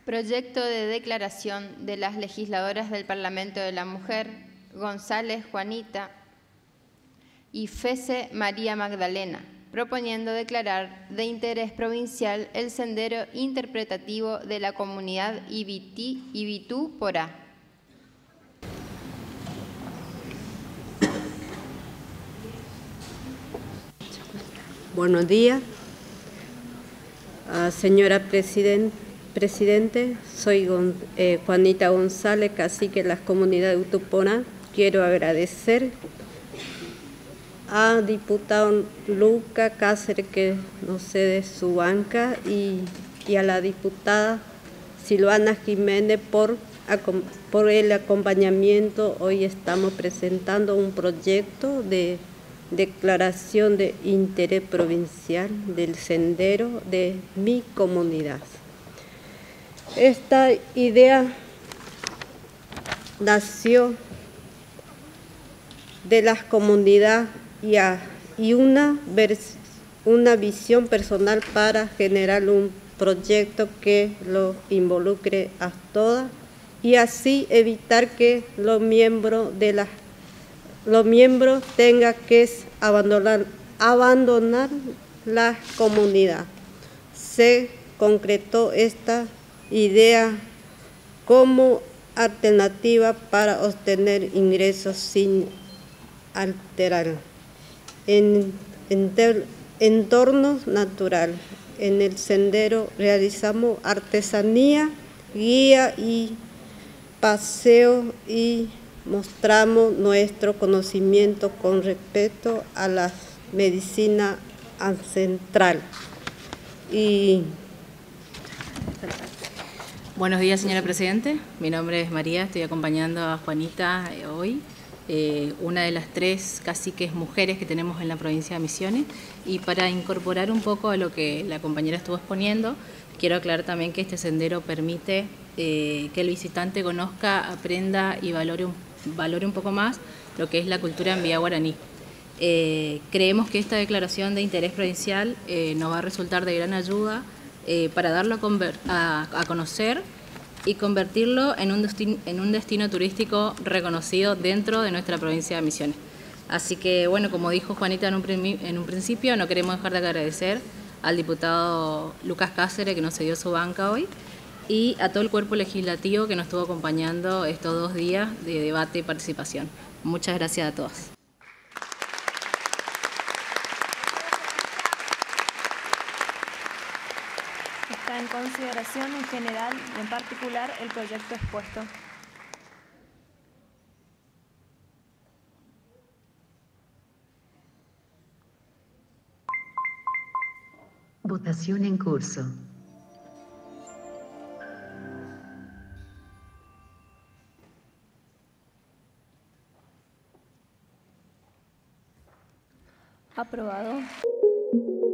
Proyecto de declaración de las legisladoras del Parlamento de la Mujer, González Juanita y Fese María Magdalena, proponiendo declarar de interés provincial el sendero interpretativo de la comunidad Ibitú Porá. Buenos días, señora Presidente. Soy Juanita González, cacique de la comunidad de Utupona. Quiero agradecer a diputado Lucas Cáceres, que nos cede su banca, y a la diputada Silvana Jiménez por el acompañamiento. Hoy estamos presentando un proyecto de declaración de interés provincial del sendero de mi comunidad. Esta idea nació de las comunidades y una visión personal para generar un proyecto que lo involucre a todas y así evitar que los miembros tengan que abandonar la comunidad. Se concretó esta idea como alternativa para obtener ingresos sin alterar en entorno natural. En el sendero realizamos artesanía, guía y paseo y mostramos nuestro conocimiento con respecto a la medicina ancestral. Buenos días, señora Presidente. Mi nombre es María, estoy acompañando a Juanita hoy, una de las 3 caciques mujeres que tenemos en la provincia de Misiones. Y para incorporar un poco a lo que la compañera estuvo exponiendo, quiero aclarar también que este sendero permite que el visitante conozca, aprenda y valore un poco más lo que es la cultura en vía guaraní. Creemos que esta declaración de interés provincial nos va a resultar de gran ayuda para darlo a conocer y convertirlo en un destino turístico reconocido dentro de nuestra provincia de Misiones. Así que, bueno, como dijo Juanita en un principio, no queremos dejar de agradecer al diputado Lucas Cáceres, que nos cedió su banca hoy, y a todo el cuerpo legislativo que nos estuvo acompañando estos 2 días de debate y participación. Muchas gracias a todos. Está en consideración en general y en particular el proyecto expuesto. Votación en curso. Aprobado.